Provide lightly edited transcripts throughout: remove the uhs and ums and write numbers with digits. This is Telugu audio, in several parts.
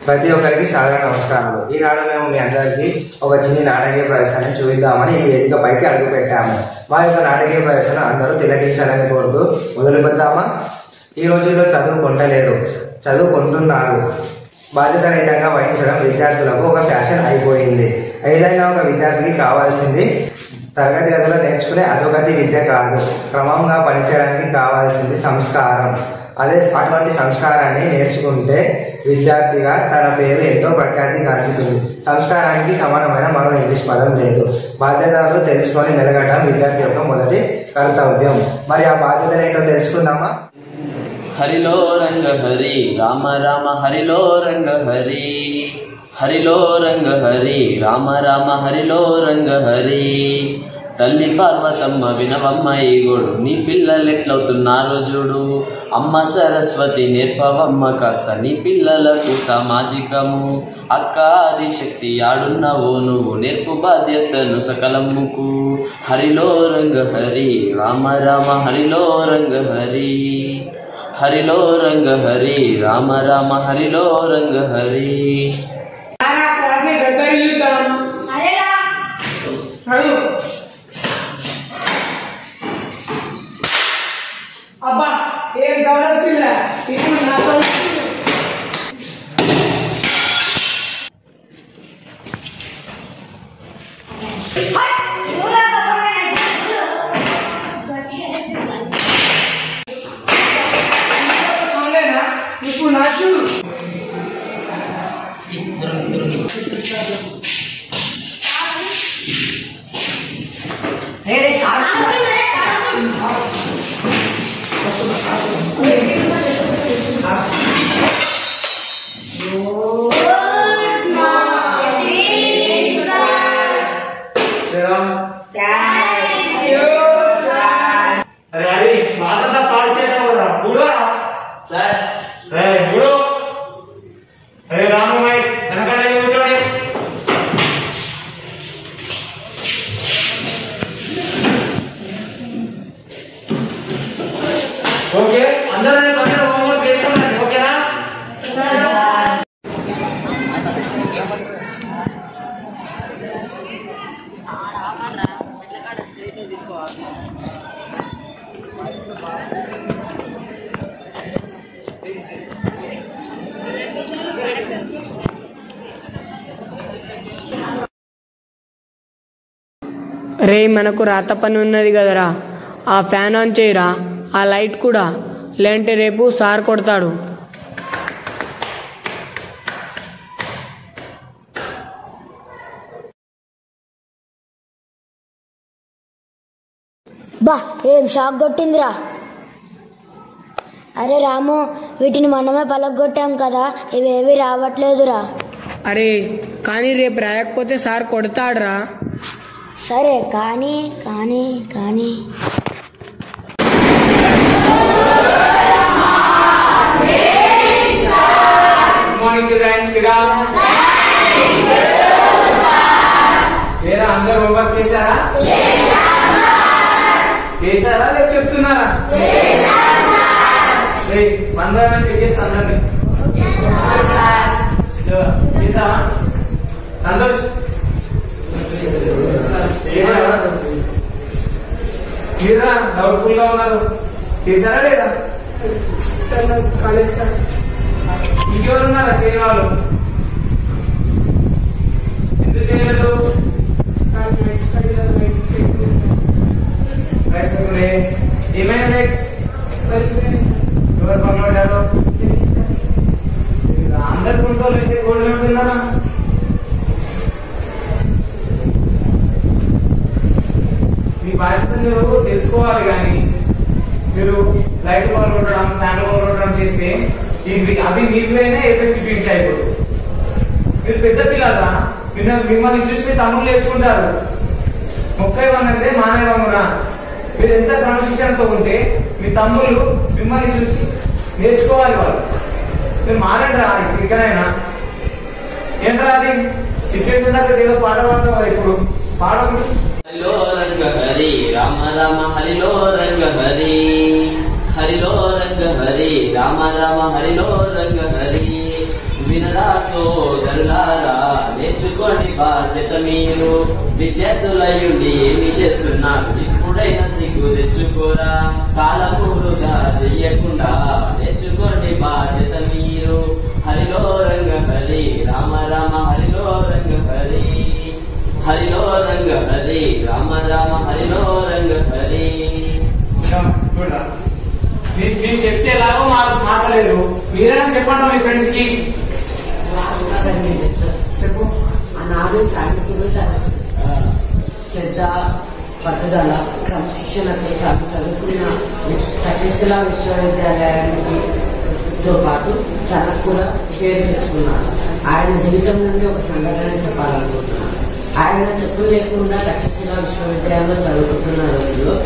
ప్రతి ఒక్కరికి సాధారణ నమస్కారాలు. ఈనాడు మేము మీ అందరికీ ఒక చిన్న నాటకీయ ప్రదర్శన చూద్దామని ఈ వేదికపైకి అడుగు పెట్టాము. మా యొక్క నాటకీయ ప్రదర్శన అందరూ తిలకించాలని కోరుతూ మొదలు పెడదామా? ఈ రోజుల్లో చదువుకుంటలేరు, చదువుకుంటున్నారు. బాధ్యతారహితంగా వహించడం విద్యార్థులకు ఒక ఫ్యాషన్ అయిపోయింది. ఏదైనా ఒక విద్యార్థికి కావాల్సింది తరగతి గదిలో నేర్చుకునే అధోగతి విద్య కాదు, క్రమంగా పనిచేయడానికి కావాల్సింది సంస్కారం. అటువంటి సంస్కారాన్ని నేర్చుకుంటే విద్యార్థిగా తన పేరు ఎంతో ప్రఖ్యాతి గాంచుతుంది. సంస్కారానికి సమానమైన మరో ఇంగ్లీష్ పదం లేదు. బాధ్యతలు తెలుసుకొని మెలగడం విద్యార్థి యొక్క మొదటి కర్తవ్యం. మరి ఆ బాధ్యతలు ఏంటో తెలుసుకుందామా? హరిలో రంగ హరి రామ రామ హరిలో రంగ హరి, హరిలో రంగ హరి రామ రామ హరిలో రంగ హరి. తల్లి పార్వతమ్మ వినవమ్మ ఈగోడు, నీ పిల్లలెట్లవుతున్నారో చూడు. అమ్మ సరస్వతి నేర్పవమ్మ కాస్త నీ పిల్లలకు సామాజికము. అక్క ఆదిశక్తి ఆడున్నావో నువ్వు, నేర్పు బాధ్యతను సకలమ్ముకు. హరిలో రంగ హరి రామ రామ హరిలో రంగ హరి, హరిలో రంగ హరి రామ రామ హరిలో రంగ హరి. అబ్బా ఏం గమనించిందా? ఇప్పుడు నా ఇప్పుడు నాకు ఓకే, అందరూ హోంవర్క్ చేసుకోండి. ఓకేనా? రే, మనకు రాత పని ఉన్నది కదరా, ఆ ఫ్యాన్ ఆన్ చేయరా, ఆ లైట్ కూడా, లేదంటే రేపు సార్ కొడతాడు. బా, ఏం షాక్ కొట్టిందిరా. అరే రాము, వీటిని మనమే పలగొట్టాం కదా, ఇవేవి రావట్లేదురా. అరే కానీ రేపు రాయకపోతే సార్ కొడతాడురా. సరే కానీ కానీ కానీ అందరు హోంవర్క్ చేశారా? చేశారా లేదు చెప్తున్నారా? అందరూ చెక్ చేస్తాను. చేసావా సంతోష్? మీరా డౌట్ఫుల్ గా ఉన్నారు, చేశారా లేదా? ఇంకెవరున్నారా చేయని వాళ్ళు? ఎందుకు చేయలేదు? ఏమైనా నెక్స్ట్ ఎవరు పనులు అందరు కొంటారు, అయితే గోల్డ్ ఉంటున్నారా? మీ బాధ్యత మీరు తెలుసుకోవాలి. కానీ మీరు లైట్ పవర్ కొట్టడం, ఫ్యాన్ పవర్ కొట్టడం చేస్తే అవి మీకులైనా ఎఫెక్ట్ చూపించాయి. మీరు పెద్ద పిల్లరా, మిమ్మల్ని చూసి తమ్ముళ్ళు నేర్చుకుంటారు. మొక్కై వన్నంటే మానేవమురా. మీరు ఎంత క్రమశిక్షణతో ఉంటే మీ తమ్ముళ్ళు మిమ్మల్ని చూసి నేర్చుకోవాలి. వాళ్ళు మీరు మారండిరా. ఇక్కడైనా ఏంట్రా అది సిచ్యువేషన్ దగ్గర ఏదో పాట పాడతావు కదా, ఇప్పుడు పాడకు. హరిలో రంగ హరి రామ రామ హరిలో రంగ హరి, హరిలో రంగ హరి రామ రామ హరిలో రంగ హరి. వినరా సోదరులారా, నేర్చుకోండి బాధ్యత మీరు. విద్యార్థులయ్యుండి ఏమి చేస్తున్నారు, ఇప్పుడైనా సిగ్గు తెచ్చుకోరా. కాలము వృధా చెయ్యకుండా నేర్చుకోండి బాధ్యత మీరు. హరిలో రంగ హరి రామ రామ హరిలో రంగ హరి, హరిలో రంగ హరి రామ రామ హరిలో రంగ హరి. నేను చెప్తే ఎలాగో మాట్లాడలేరు, మీరైనా చెప్పండి మీ ఫ్రెండ్స్ కి. చెప్పు. నాడు చాణక్యుడు తన శ్రద్ధ, పట్టుదల, క్రమశిక్షణతో చదువుకున్న తక్షశిల విశ్వవిద్యాలయానికి తో పాటు తనకు కూడా పేరు తెచ్చుకున్నాడు. ఆయన జీవితం నుండి ఒక సంఘటన చెప్పాలనుకుంటున్నాను. ఆయన చెప్పులు లేకుండా తక్షశిల విశ్వవిద్యాలయంలో చదువుకుంటున్న రోజుల్లో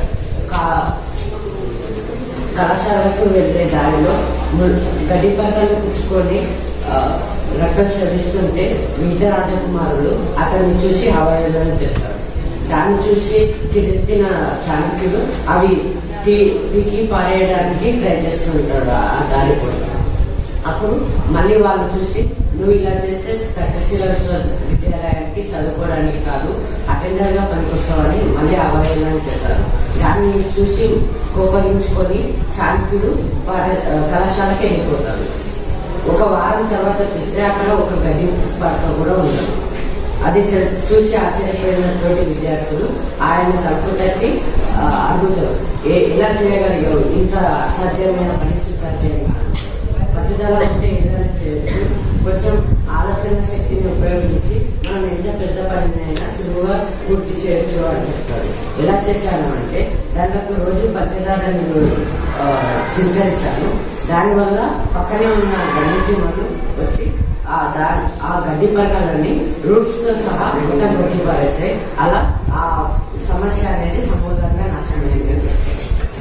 కళాశాలకు వెళ్లే దారిలో గడ్డి పరకలు పుచ్చుకొని రక్తం శ్రమిస్తుంటే మిగతా రాజకుమారులు అతన్ని చూసి అవహేళన చేస్తారు. దాన్ని చూసి చిరెత్తిన చాణక్యుడు అవి పీకి పారేయడానికి ప్రయత్నిస్తుంటాడు ఆ దారి కూడా. అప్పుడు మళ్ళీ వాళ్ళు చూసి, నువ్వు ఇలా చేస్తే తక్షశిల విశ్వవిద్యాలయానికి చదువుకోవడానికి కాదు, అటెండర్గా పనికొస్తావని మళ్ళీ అవహేళన చేస్తారు. దాన్ని చూసి కోపగించుకొని చాణక్యుడు కళాశాలకి వెళ్ళిపోతాడు. ఒక వారం తర్వాత చూస్తే అక్కడ ఒక గడ్డి పరక కూడా ఉండదు. అది చూసి ఆశ్చర్యపోయినటువంటి విద్యార్థులు ఆయన తలుపు తట్టి అడుగుతారు, ఎలా చేయగలిగావు, ఇంత అసాధ్యమైన పని సాధ్యంగా. పట్టుదల ఉంటే ఏదైనా చేయొచ్చు, కొంచెం ఆలోచన శక్తిని ఉపయోగించి మనం ఎంత పెద్ద పనినైనా సులువుగా పూర్తి చేయొచ్చు అని చెప్తారు. ఎలా చేశాను అంటే, దాంట్లో రోజు పంచదార నేను స్వీకరించాను. దానివల్ల పక్కనే ఉన్న గడ్డి చీమలు వచ్చి ఆ గడ్డి పరకాలని రూట్స్ తో సహా మొత్తం కొట్టి పారేస్తాయి. అలా ఆ సమస్య అనేది సంపూర్ణంగా నాశనమైంది అని చెప్తారు.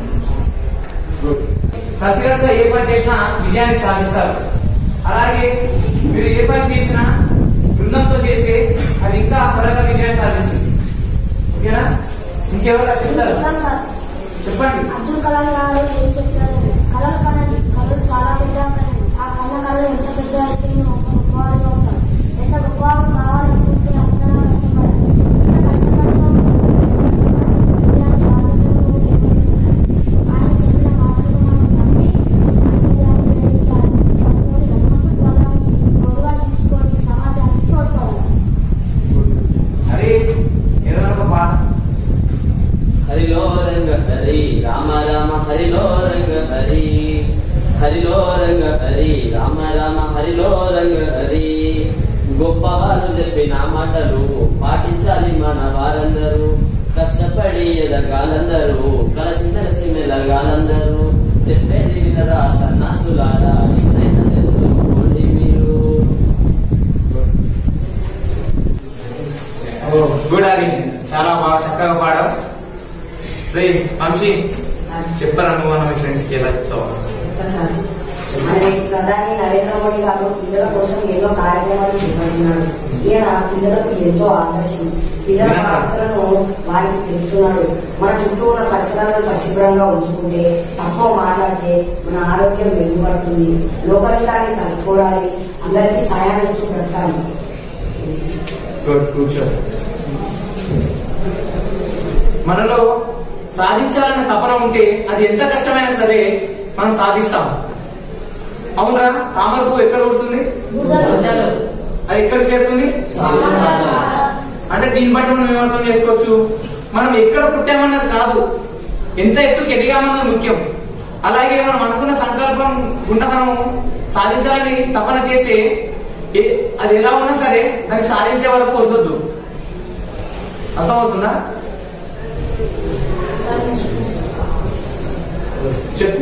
కలిసికట్టుగా ఏ పని చేసినా విజయాన్ని సాధిస్తారు. అలాగే మీరు ఏ పని చేసినా బృందంతో చేస్తే అది ఇంకా త్వరగా విజయాన్ని సాధిస్తుంది. ఓకేనా? ఇంకెవరు చెప్తారు? చెప్పండి. అబ్దుల్ కలాం గారు ఏం చెప్పారు? కలలు కనండి, కలలు చాలా పెద్దగా కనండి. ఆ కన్న కళలు ఎంత పెద్ద అయితే ఒక గొప్పవాడుగా ఉంటాడు. ఎంత గొప్పవాడు కావాలనుకుంటే అంతగా కష్టపడాలి. ఎంత కష్టపడతాం ఆయన చెప్పిన మాటలు మనం నమ్మి అంతర్యాన్ని గ్రహించాలి. పట్టుకొని హనుమంతుడి బలాన్ని తోడుగా తీసుకొని సమాజానికి తోడ్పడాలి. అరే ఏదైనా ఒక పాట. హరిలో రంగ హరి రామ రామ హరిలో రంగ హరి, హరిలో రంగ హరి రామ రామ హరిలో రంగ హరి. గొప్పవారు చెప్పిన మాటలు పాటించాలి మన వారందరూ. కష్టపడి ఎదగాలందరూ, కలిసి మెలగాలందరూ. చెప్పేది వినరా సన్నాసులారా, ఏదైనా తెలుసుకోండి మీరు. గుడ్ ఆరి, చాలా బాగా చక్కగా పాడావు. రే వంశీ, చెప్పరా నువ్వు మన ఫ్రెండ్స్ కి ఎలా చెప్తావు? ప్రధాని నరేంద్ర మోడీ గారు పిల్లల కోసం ఎన్నో కార్యక్రమాలు చేపడుతున్నారు. ఈయన పిల్లలకు ఎంతో ఆదర్శం. పిల్లల బాధ్యతలను వారికి తెలుపుతున్నాడు. మన చుట్టూ ఉన్న పరిసరాలను పరిశుభ్రంగా ఉంచుకుంటే, తక్కువ మాట్లాడితే మన ఆరోగ్యం మెరుగుపడుతుంది. లోకహితాన్ని కలుపుకోవాలి, అందరికీ సాయాన్ని ఇస్తూ బ్రతకాలి. కూర్చో. మనలో సాధించాలన్న తపన ఉంటే అది ఎంత కష్టమైనా సరే మనం సాధిస్తాం. అవునా? తామర పువ్వు ఎక్కడ పుడుతుంది? అది ఎక్కడ చేరుతుంది? అంటే దీన్ని బట్టి మనం ఏమర్థం చేసుకోవచ్చు? మనం ఎక్కడ పుట్టామన్నది కాదు, ఎంత ఎత్తుకు ఎదిగామన్నది ముఖ్యం. అలాగే మనం అనుకున్న సంకల్పం గుండా మనము సాధించాలని తపన చేస్తే అది ఎలా ఉన్నా సరే దాన్ని సాధించే వరకు వదలొద్దు. అర్థమవుతుందా? చెప్పు.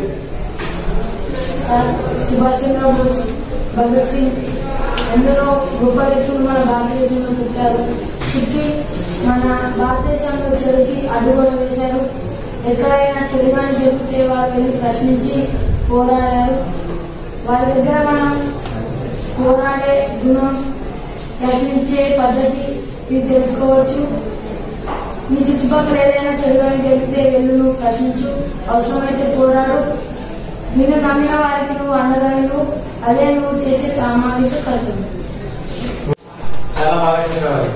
సుభాష్ చంద్రబోస్, భగత్ సింగ్ ఎందరో గొప్ప వ్యక్తులు మన భారతదేశంలో పుట్టారు. పుట్టి మన భారతదేశంలో చెడుకి అడ్డుగోడ వేశారు. ఎక్కడైనా చెడుగాని జరిగితే వారు వెళ్ళి ప్రశ్నించి పోరాడారు. వారి దగ్గర మనం పోరాడే గుణం, ప్రశ్నించే పద్ధతి ఇది తెలుసుకోవచ్చు. నీ చుట్టుపక్కల ఏదైనా చెడుగాని జరిగితే వెళ్ళు, నువ్వు ప్రశ్నించు, అవసరమైతే పోరాడు. నిన్ను నమ్మిన వారికి నువ్వు అండగా ఉండు. అదే నువ్వు చేసే సామాజిక కర్తవ్యం. చాలా బాగా చెప్పేవారు.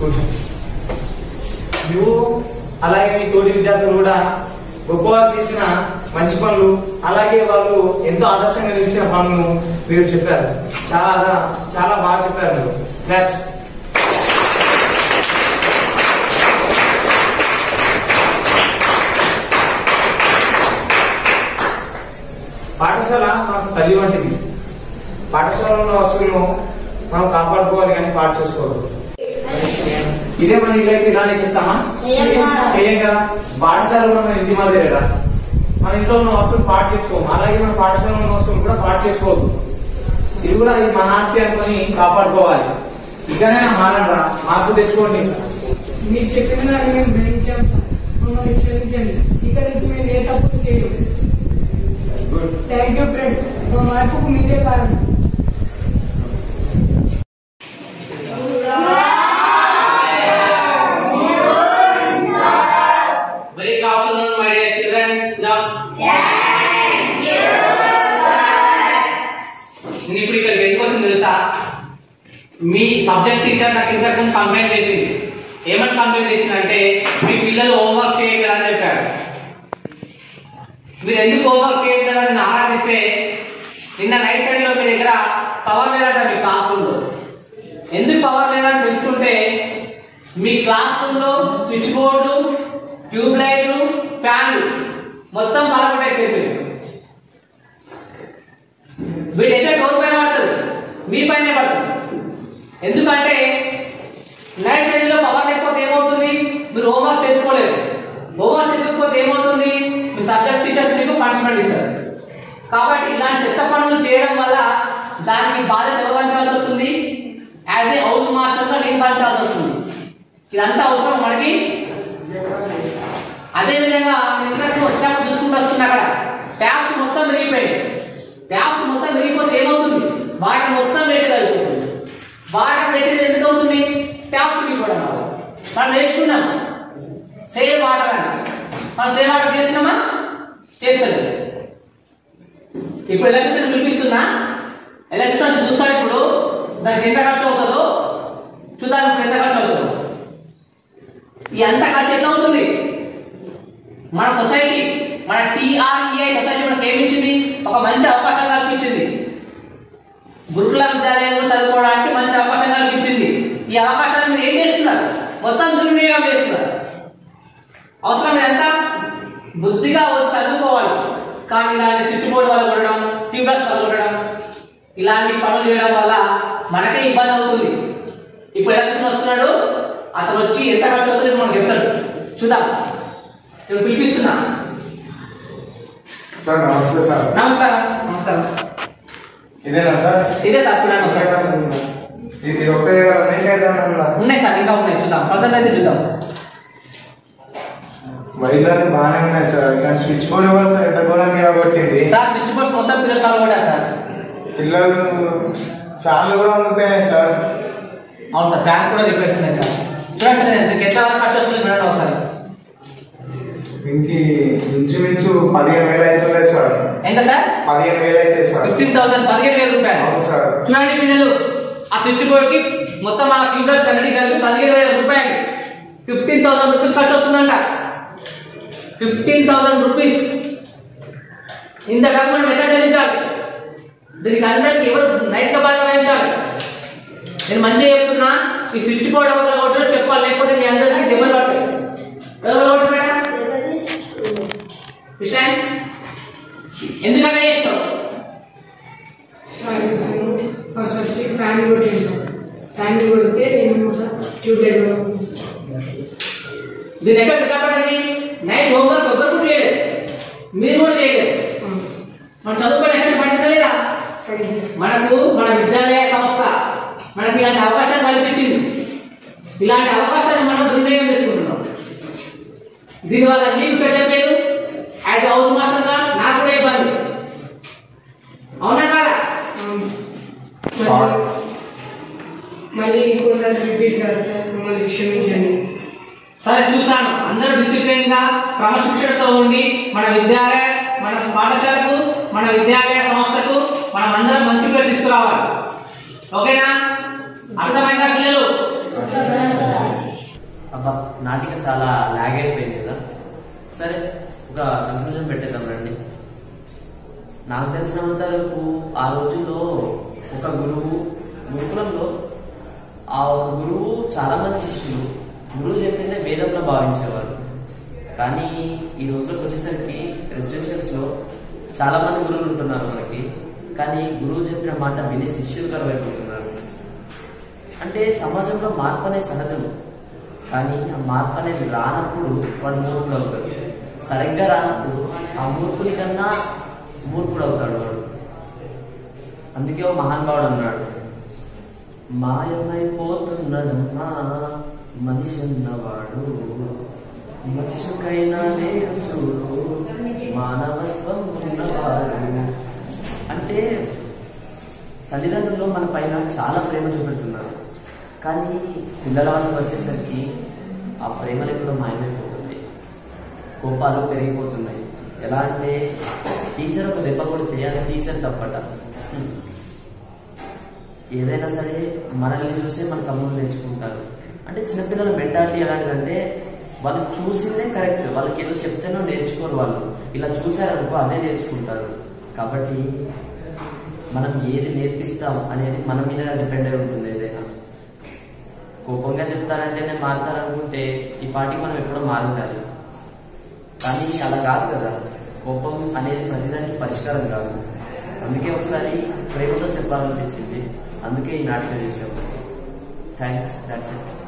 నువ్వు అలాగే మీ తోటి విద్యార్థులు కూడా గొప్పవారు చేసిన మంచి పనులు, అలాగే వాళ్ళు ఎంతో ఆదర్శంగా నిలిచిన పనులను మీరు చెప్పారు. చాలా బాగా చెప్పారు మీరు. క్లాప్స్. పాఠశాల మనకు తల్లి వంటిది. పాఠశాలలో ఉన్న వస్తువులను మనం కాపాడుకోవాలి కానీ పాటు చేసుకోవాలి. ఇదే మన ఇల్లు అయితే ఇలానే చేస్తామా? చేయం కదా. పాఠశాలలో మన ఇంటి మాదిరేరా. మన ఇంట్లో ఉన్న వస్తువులు పాటు చేసుకోము, అలాగే మన పాఠశాలలో ఉన్న వస్తువులు కూడా పాటు చేసుకోవద్దు. ఇది కూడా ఇది మన ఆస్తి అనుకుని కాపాడుకోవాలి. ఇక్కడైనా మారండి, మార్పు తెచ్చుకోండి. మీరు చెప్పిన దాన్ని మేము గ్రహించాం, మమ్మల్ని క్షమించండి. ఇక నుంచి మేము ఏ తప్పులు చేయము. Thank you friends. మా మార్పుకు మీరే కారణం. Very good afternoon, my dear children. Sit down. Thank you, sir. నేను ఇప్పుడు ఇక్కడికి ఎందుకు వచ్చింది తెలుసా? మీ సబ్జెక్ట్ టీచర్ నాకు ఇంతకు ముందు కంప్లైంట్ చేసింది. ఏమని కంప్లైంట్ చేసిందంటే మీ పిల్లలు హోంవర్క్ చేయట్లేదని చెప్పాడు. మీరు ఎందుకు హోంవర్క్ చేయట్లేదని నేను ఆరాధిస్తే నిన్న నైట్ స్టడీలో మీ దగ్గర పవర్ లేదంట మీ క్లాస్ రూమ్లో. ఎందుకు పవర్ లేదని తెలుసుకుంటే మీ క్లాస్ రూమ్లో స్విచ్ బోర్డు, ట్యూబ్ లైట్లు, ఫ్యాన్లు మొత్తం పలకొట్టేసేది. వీటైతే డోర్ పైన పడుతుంది, మీ పైనే పడుతుంది. ఎందుకంటే నైట్ స్టడీలో పవర్ లేకపోతే ఏమవుతుంది? మీరు హోంవర్క్ చేసుకోలేదు. హోంవర్క్ చేసుకోకపోతే ఏమవుతుంది? మీ సబ్జెక్ట్ టీచర్స్ మీకు పనిష్మెంట్ ఇస్తారు. కాబట్టి ఇలాంటి చెత్త పనులు చేయడం వల్ల దానికి బాధ్యత ఎవరు భరించాల్సి వస్తుంది? యాజ్ ఏ హౌస్ మాస్టర్గా నేను భరించాల్సి వస్తుంది. ఇదంతా అవసరం మనకి. అదే విధంగా ఇంతకు వచ్చినప్పుడు చూసుకుంటూ వస్తుంది, అక్కడ ట్యాప్స్ మొత్తం విరిగిపోయాయి. ట్యాప్స్ మొత్తం విరిగిపోతే ఏమవుతుంది? వాటర్ మొత్తం వేసేది అయిపోతుంది. వాటర్ వేసేది ఎందుకు అవుతుంది? ట్యాప్స్ విరిగిపోవడం వల్ల. మనం నేర్చుకున్నాం సేవ్ వాటర్ అని. మనం సేవ్ వాటర్ చేస్తున్నామా? చేస్తలేదు. ఇప్పుడు ఎలక్ట్రిసిటీ పిలిపిస్తున్నా, ఎలక్ట్రిసిటీ చూస్తాడు. ఇప్పుడు దానికి ఎంత ఖర్చు అవుతుందో చూద్దాం. ఇప్పుడు ఎంత ఖర్చు అవుతుందో. ఈ అంత ఖర్చు ఎట్లా అవుతుంది? మన సొసైటీ, మన TREI సొసైటీ మనకు ఏమిచ్చింది? ఒక మంచి అవకాశం కల్పించింది. గురుకుల విద్యాలయంలో చదువుకోవడానికి మంచి అవకాశం కల్పించింది. ఈ అవకాశాన్ని మీరు ఏం చేస్తున్నారు? మొత్తం దుర్వినియోగం చేస్తున్నారు. అవసరం ఎంత? బుద్ధిగా వచ్చి చదువుకోవాలి. కానీ ఇలాంటి స్విచ్ బోర్డు వల్ల కొట్టడం, ట్యూబ్లెస్ వల్ల కొట్టడం, ఇలాంటి పనులు చేయడం వల్ల మనకే ఇబ్బంది అవుతుంది. ఇప్పుడు ఎలక్షన్ వస్తున్నాడు, అతను వచ్చి ఎంత ఖర్చు అవుతుంది మనకు చెప్తాడు. చూద్దాం. నేను పిలిపిస్తున్నా. సార్ నమస్తే సార్. నమస్కారం. నమస్కారం. ఇదేనా సార్? ఇదే సార్. చూడండి. ఇది ఒకటే ఉన్నాయి సార్, ఇంకా ఉన్నాయి. చూద్దాం. ప్రజెంట్ అయితే చూద్దాం. వైర్లు బాగానే ఉన్నాయి సార్. కానీ స్విచ్ బోర్డ్ ఇవ్వాలి సార్. ఎంత ఘోరంగా కొట్టింది సార్. స్విచ్ బోర్డ్స్ మొత్తం పిల్లలు కాలగొట్టారు సార్. పిల్లలు ఫ్యాన్లు కూడా ఉండిపోయినాయి సార్. అవును సార్. ఫ్యాన్స్ కూడా రిపేర్స్ ఉన్నాయి సార్. చూడండి సార్, ఎంత వరకు ఖర్చు వస్తుంది చూడండి ఒకసారి. ఇంకి ఇంచుమించు 15,000 అవుతుంది సార్. ఎంత సార్? 15,000 అయితే సార్. 15,000 15,000 రూపాయలు. అవును సార్. చూడండి పిల్లలు, ఆ స్విచ్ బోర్డ్ కి మొత్తం ఆ ఫీడర్ కనెక్ట్ కలిపి 15,000 రూపాయలు. 15,000 రూపీస్ ఖర్చు వస్తుందంట. 15,000 రూపీస్. ఇంత డబ్బు మనం ఎట్లా చెల్లించాలి? దీనికి అందరికి ఎవరు నైతిక బాధ్యత వహించాలి? నేను మంచిగా చెప్తున్నా, ఈ స్విచ్ బోర్డ్ ఎవరు కొట్టారో చెప్పాలి, లేకపోతే మీ అందరికీ దెబ్బలు పడతాయి. ఎవరు కొట్టారు మేడం? ఎందుకంటే ఇష్టం ఫస్ట్ వచ్చి ఫ్యాన్ కొట్టింది. ఫ్యాన్ కొడితే ట్యూబ్ లైట్ దీని ఎక్కడ పెట్టబడింది? నైట్ హోంవర్క్ ఎవరు కూడా చేయలేదు, మీరు కూడా చేయలేదు. మనం చదువుకొని ఎక్కడ పడిందా? మనకు మన విద్యాలయ సంస్థ మనకి ఇలాంటి అవకాశం కల్పించింది. ఇలాంటి అవకాశాన్ని మనం దుర్వినియోగం చేసుకుంటున్నాం. దీనివల్ల మీకు చెడ్డ పేరు, యాజ్ హౌస్ మాస్టర్గా నాకు కూడా ఇబ్బంది. అవునా కాదా? మళ్ళీ ఇంకోసారి రిపీట్ కాదు సార్. మమ్మల్ని క్షమించండి. సరే, చూస్తాను. అందరూ డిసిప్లిన్ గా క్రమశిక్షణతో ఉండి మన విద్యాలయ మన పాఠశాలకు మన విద్యాలయ సంస్థకు మనం అందరం మంచి పేరు తీసుకురావాలి. ఓకేనా? అర్థమైందా పిల్లలు? అబ్బా నాటిక చాలా లాగ్ అయిపోయింది కదా. సరే ఒక కంక్లూజన్ పెట్టేద్దాం రండి. నాకు తెలిసినంత వరకు ఆ రోజుల్లో ఒక గురువు గురుకులంలో ఆ ఒక గురువు చాలా మంది శిష్యులు గురువు చెప్పిందే వేదంలో భావించేవారు. కానీ ఈ రోజులోకి వచ్చేసరికి రెసిడెన్షియల్స్లో చాలా మంది గురువులు ఉంటున్నారు మనకి. కానీ గురువు చెప్పిన మాట వినే శిష్యులు కరువైపోతున్నారు. అంటే సమాజంలో మార్పు అనేది సహజం. కానీ ఆ మార్పు అనేది రానప్పుడు వాడు మూర్ఖుడు అవుతాడు. సరిగ్గా రానప్పుడు ఆ మూర్ఖుని కన్నా మూర్ఖుడు అవుతాడు వాడు. అందుకే ఓ మహానుభావుడు అన్నాడు, మాయమైపోతున్నాడమ్మా మనిషి అన్నవాడు, మనిషికైనా లేడు చూడు మానవత్వం ఉన్నవాడు. అంటే తల్లిదండ్రులు మన పైన చాలా ప్రేమ చూపెడుతున్నారు. కానీ పిల్లల వంతు వచ్చేసరికి ఆ ప్రేమలు కూడా మాయమైపోతున్నాయి, కోపాలు పెరిగిపోతున్నాయి. ఎలా అంటే టీచర్ ఒక దెబ్బ కొడితే అది టీచర్ తప్పట. ఏదైనా సరే మనల్ని చూసే మన తమ్ముళ్ళు నేర్చుకుంటారు. అంటే చిన్నపిల్లల మెంటాలిటీ ఎలాంటిదంటే వాళ్ళు చూసిందే కరెక్ట్, వాళ్ళకి ఏదో చెప్తేనో నేర్చుకోరు. వాళ్ళు ఇలా చూసారనుకో అదే నేర్చుకుంటారు. కాబట్టి మనం ఏది నేర్పిస్తాం అనేది మన మీద డిపెండ్ అయి ఉంటుంది. ఏదైనా కోపంగా చెప్తారంటే నేను మారుతారనుకుంటే ఈ పాటికి మనం ఎప్పుడో మారుంటారు. కానీ అలా కాదు కదా, కోపం అనేది ప్రతిదానికి పరిష్కారం కాదు. అందుకే ఒకసారి ప్రేమతో చెప్పాలనిపించింది, అందుకే ఈ నాటకం చేసాము. Thanks, that's it.